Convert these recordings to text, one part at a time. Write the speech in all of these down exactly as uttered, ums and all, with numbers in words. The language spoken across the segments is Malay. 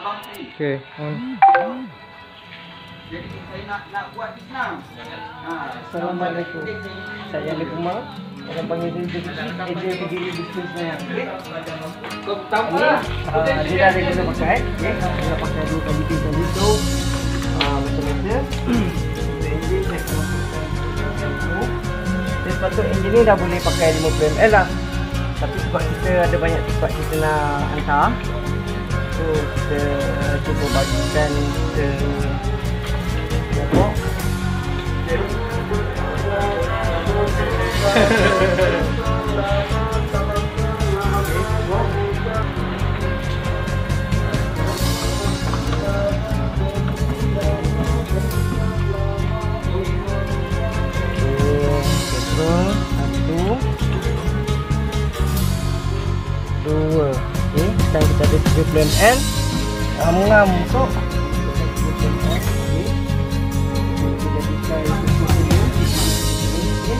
Okey, on. Jadi saya nak nak buat ni senang. Ha, Assalamualaikum. Saya Ali Kumar. Orang panggil dia A J Berdiri Bisnes Semayang. kau tahu lah. Ah, dia dah ada guna pakai. Okey, kita pakai dua kali pintu itu. Ah, betul-betul. Untuk enjin saya akan masukkan shampoo. Dia sepatut enjin ni dah boleh pakai lima puluh mililiter lah. Tapi sebab kita ada banyak tempat kita nak hantar, so kita cuba bagikan kita tengok. Dua. Okey, sekarang kita ada tiga puluh mililiter. Ngam-ngam masuk. Okey. Kita jadikan susu dulu. Okey.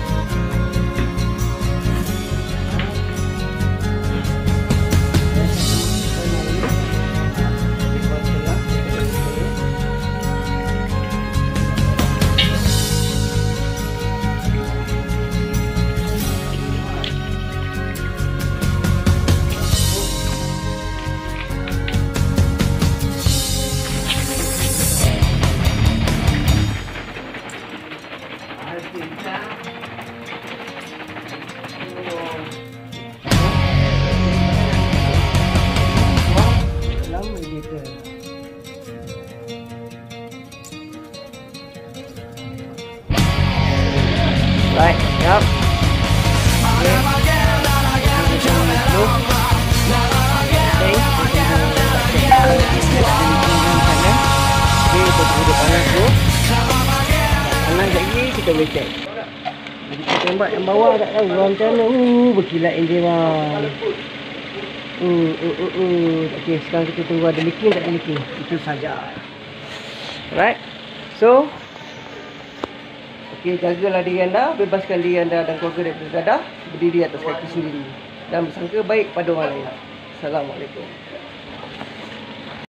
Right, yep. Okay. Okay, kita tunggu panas tu. Panas lagi, kita boleh check. Jadi kita tembak yang bawah tak tahu macam mana. Uh, berkilat enjin bang. Uh, uh, uh, uh. Okay, sekarang kita tunggu ada leaking tak ada leaking. Itu saja. Right. So, okey, jagalah diri anda, bebaskan diri anda dan keluarga daripada dadah, berdiri atas kaki sendiri dan bersangka baik pada orang lain. Assalamualaikum.